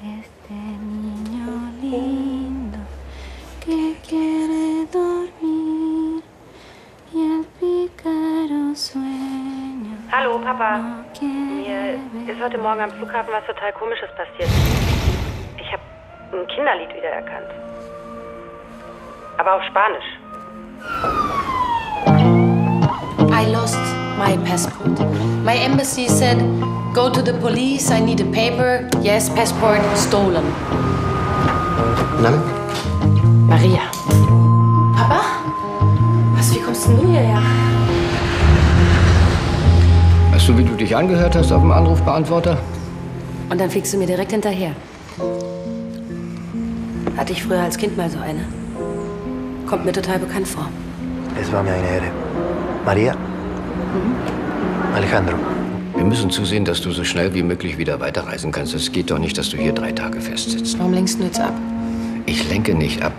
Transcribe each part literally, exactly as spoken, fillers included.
este niño lindo que quiere dormir y el pícaro sueño. Hallo, Papa. Mir ist heute Morgen am Flughafen was total Komisches passiert. Ich habe ein Kinderlied wiedererkannt. Aber auf Spanisch. I lost my passport. My embassy said, go to the police, I need a paper. Yes, passport stolen. Name? Maria. Papa? Was, wie kommst denn du hierher? Weißt du, wie du dich angehört hast auf dem Anrufbeantworter? Und dann fliegst du mir direkt hinterher. Hatte ich früher als Kind mal so eine. Kommt mir total bekannt vor. Es war mir eine Ehre. Maria? Mhm. Alejandro. Wir müssen zusehen, dass du so schnell wie möglich wieder weiterreisen kannst. Es geht doch nicht, dass du hier drei Tage festsitzt. Warum lenkst du jetzt ab? Ich lenke nicht ab.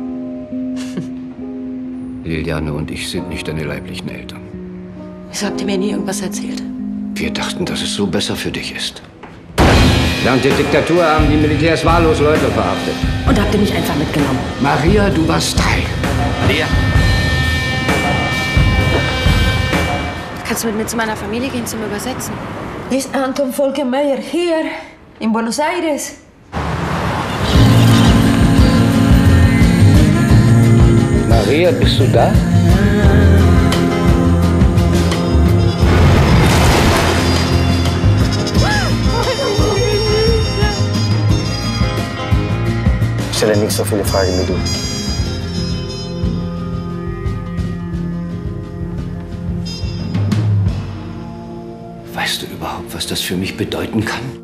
Liliane und ich sind nicht deine leiblichen Eltern. Wieso habt ihr mir nie irgendwas erzählt? Wir dachten, dass es so besser für dich ist. Während der Diktatur haben die Militärs wahllos Leute verhaftet. Und habt ihr mich einfach mitgenommen? Maria, du warst Teil. Maria? Kannst du mit mir zu meiner Familie gehen zum Übersetzen? Ist Anton Folkenmeier hier in Buenos Aires? Maria, bist du da? Ich stelle nicht so viele Fragen wie du. Weißt du überhaupt, was das für mich bedeuten kann?